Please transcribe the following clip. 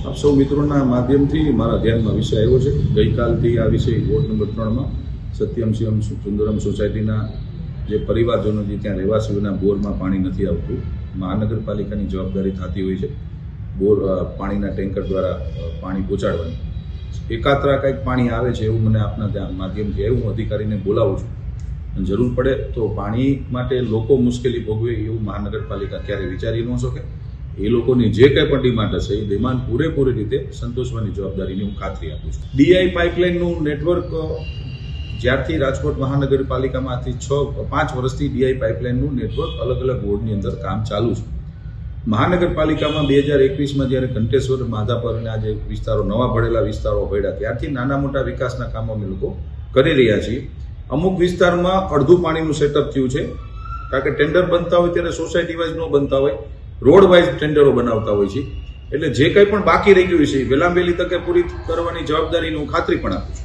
આપ સૌ મિત્રોના માધ્યમથી મારા ધ્યાનમાં વિષય આવ્યો છે। ગઈકાલથી આ વિષય વોર્ડ નંબર 3માં સત્યમ શિવમ સુંદરમ સોસાયટીના જે પરિવારજનો જે ત્યાં રહેવાસીઓના બોરમાં પાણી નથી આવતું, મહાનગરપાલિકાની જવાબદારી થતી હોય છે બોર પાણીના ટેન્કર દ્વારા પાણી પહોંચાડવાની। એકાત્રા કંઈક પાણી આવે છે એવું મને આપના ત્યાં માધ્યમથી આવ્યું। હું અધિકારીને બોલાવું છું, જરૂર પડે તો પાણી માટે લોકો મુશ્કેલી ભોગવે એવું મહાનગરપાલિકા ક્યારે વિચારી ન શકે। એ લોકોની જે કંઈ પણ ડિમાન્ડ હશે એ ડિમાન્ડ પૂરેપૂરી રીતે સંતોષવાની જવાબદારીની હું ખાતરી આપું છું। ડીઆઈ પાઇપલાઇનનું નેટવર્ક જ્યારથી રાજકોટ મહાનગરપાલિકામાંથી 5 વર્ષથી ડીઆઈ પાઇપલાઇનનું નેટવર્ક અલગ અલગ વોર્ડની અંદર કામ ચાલુ છે। મહાનગરપાલિકામાં 2021માં જ્યારે ઘંટેશ્વર, માધાપર અને આજે વિસ્તારો નવા ભળેલા વિસ્તારો પડ્યા ત્યારથી નાના મોટા વિકાસના કામો અમે લોકો કરી રહ્યા છીએ। અમુક વિસ્તારમાં અડધું પાણીનું સેટઅપ થયું છે, કારણ કે ટેન્ડર બનતા હોય ત્યારે સોસાયટી વાઇઝ ન બનતા હોય, રોડ વાઇઝ ટેન્ડરો બનાવતા હોય છે। એટલે જે કંઈ પણ બાકી રહી ગયું છે વહેલી તકે પૂરી કરવાની જવાબદારીની હું ખાતરી પણ આપું છું।